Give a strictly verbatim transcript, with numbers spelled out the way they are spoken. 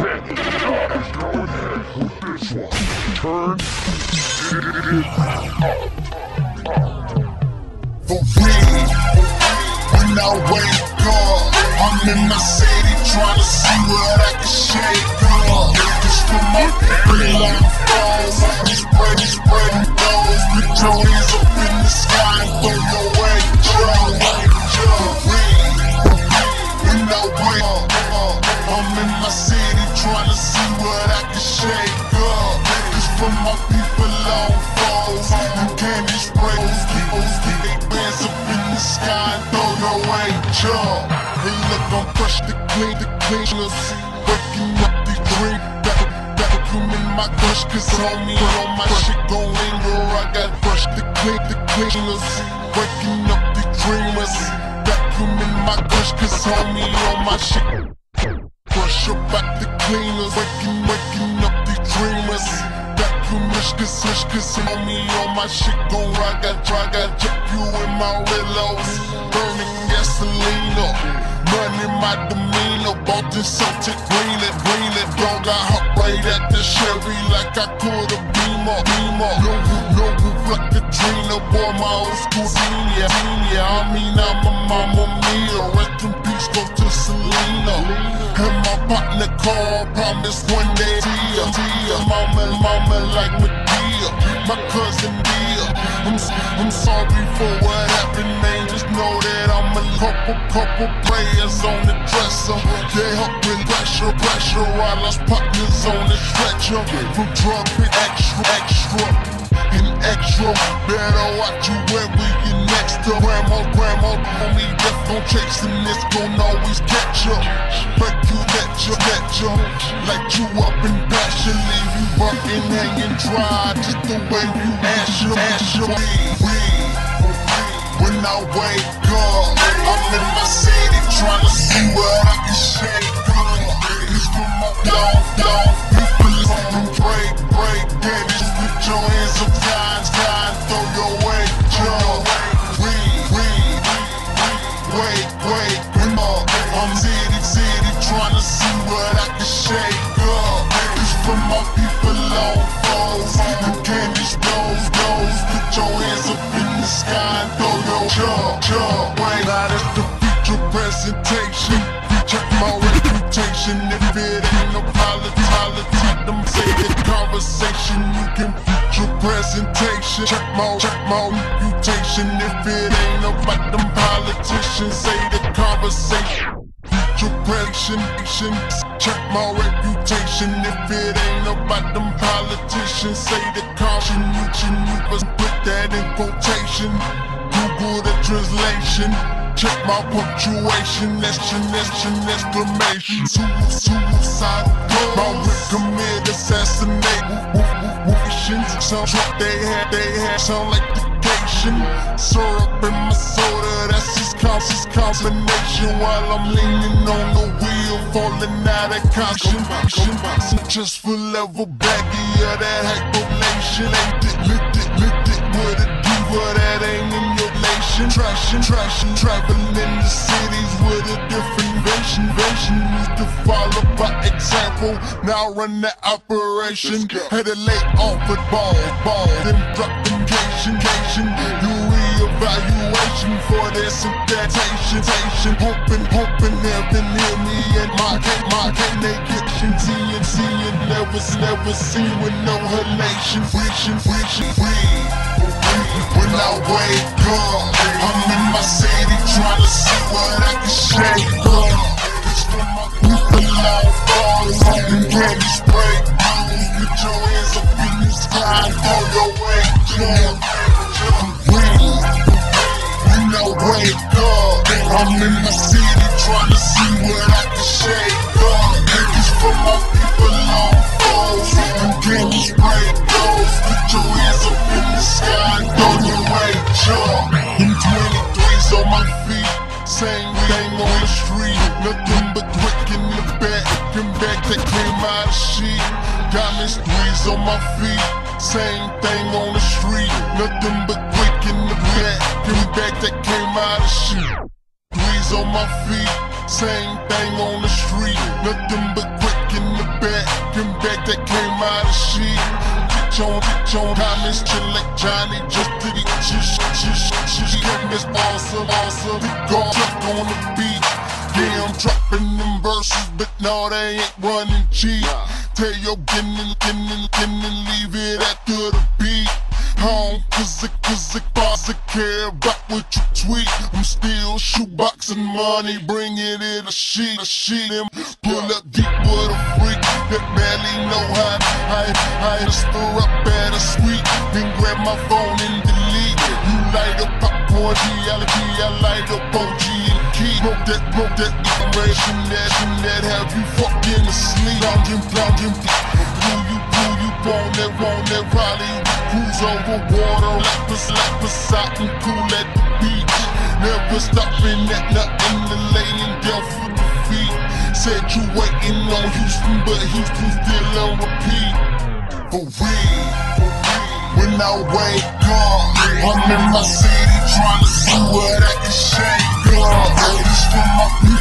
For real, when I wake up, I'm in my city trying to see what I can shake up. It's from my people on the phone, spread, spread those. Put your hands up in the sky and throw your weight up. For real, when I wake up, I'm in my city trying to see what I can shake up. It's from my people on the phone, you candy sprays, those keep their hands up in the sky and throw your weight up. Hey look, I'm fresh to clean, the cleaners, waking up the drink. Got, got come in my crush, cause homie on my shit gon' linger. I got fresh to clean, the cleaners, waking up the dreamers. Got come in my crush, cause homie on my shit. Brush up at the cleaners, waking, waking up the dreamers. Got come mush, cause hush, cause homie on my shit gon' rock. I try, got check you in my willows, burning gasoline up. Money my demeanor, bought this Celtic green it, green it. Dog got hot right at the Chevy like I could a Beamer, Beamer. No roof, no roof like a Trina, boy my old school senior, senior. I mean I'm a mama mia, rest in peace go to Selena. And my partner called, promised one day Tia, Tia. Mama, mama like Medea, my cousin Dia. I'm, I'm sorry for what happened, man, just know that I'm a couple, couple players on the dresser. They helping pressure, pressure, while us partners on the stretcher. From drug hit extra, extra, and extra. Better watch you when we get next to grandma, grandma. Homie, death gon' chasing this, gon' always catch ya. Break you, let ya, let ya. Light you up in passion, leave you burnt and hanging dry. Just the way you ash ya, ash ya. When I wake up, I'm in my city trying to see what I can shake up. It's from my down, down people on break, break, daddies. Put your hands up high, high, and throw your weight, jump. Read, read, wait, wait, when I'm city, city trying to see what I can shake up. It's from my people on foes, you candy stones, those. Put your hands up in the sky and throw your jump, jump. Wait, now that's the feature presentation. Check my reputation. If it ain't no politics, them say the conversation. You can feature presentation. Check my, check my reputation. If it ain't about them politicians, say the conversation. Feature presentation. Check my reputation. If it ain't about them politicians, say the caution. You can put that in quotation. Google the translation. Check my punctuation, exclamation, exclamation. Suicidal, my whip commit assassinate. Whooptions, sound like they had, they had, sound like vacation. Syrup in my soda, that's his conscious combination. While I'm leaning on the wheel, falling out of caution. Just for level baggy of that hyperlation. Licked it, licked it, licked it with a diva that ain't in your nation. Trashing, trashing, traveling in the cities with a different vision. Vision used to follow by example, now run the operation. Had to lay off with ball, ball, then drop them cation, cation. Do reevaluation for their synthetation. Hoping, hoping heaven hear me and my cake, my cake naked. Seeing, seeing, never, never seen with no halation. Wishing, wishing, breathe. When I wake up, I'm in my city trying to see what I can shake up. It's from my people on falls, and candy spray. Put your hands up in the sky and throw your weight down. When I wake up, I'm in my city trying to see what I can shake up. It's from my people on falls, and candy spray. Put your hands up in the sky and throw your weight down. In twenty-threes on my feet, same thing on the street. Nothing but brick in the back, and back that came out of shit. Diamonds, threes on my feet, same thing on the street. Nothing but brick in the back, and back that came out of shit. Threes on my feet, same thing on the street. Nothing but brick in the back. out of shit. Get your, get your comments chill like Johnny just to get shish, shish, shish. And this awesome, awesome. We gon' jump on the beat. Yeah, I'm dropping them verses, but no, they ain't running cheap. Tell your getting, getting, getting, leave it after the beat. Home, cause it, cause it, cause it care about what you tweet. I'm still shoeboxing money, bringing it a sheet, a sheet. And pull up deep with a freak that barely know how I, I just stir up at a sweet. Then grab my phone and delete. You light up popcorn, reality, I light up O G and key. Broke that, broke that information that, that have you fucking asleep. Lounging, lounging, who you, who you want that, want that, probably cruise over water like this, like this out and cool at the beach. Never stopping at nothing to laying down for the feet. Said you waiting on Houston, but Houston still on repeat. For real, when I wake up, I'm in my city trying to see what I can shake up. This for my